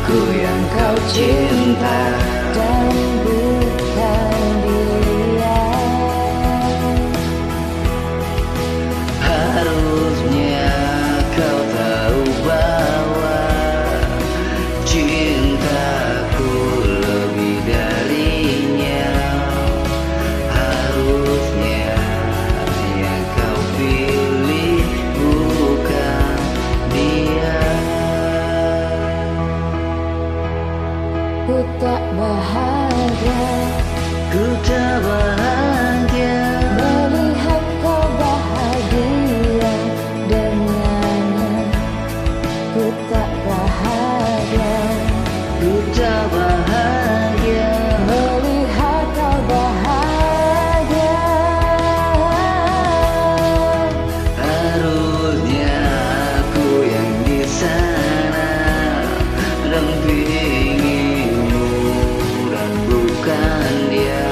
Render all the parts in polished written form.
aku yang kau cinta dan bukan dia. Harusnya kau tahu bahwa cintaku lebih darinya. Harusnya yang kau pilih bukan dia. Ku tak bahagia, Ku tak bahagia melihat kau bahagia dengannya. Ku tak bahagia, Ku tak bahagia melihat kau bahagia. Harusnya aku yang di sana dampingimu dan bukan dia.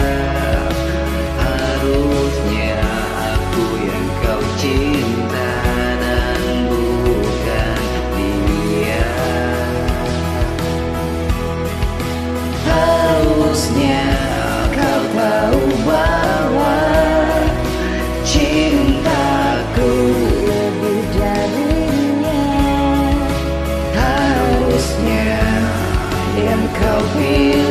Harusnya aku yang kau cinta dan bukan dia. Harusnya kau tahu bahwa cintaku Lebih darinya, harusnya yang kau pilih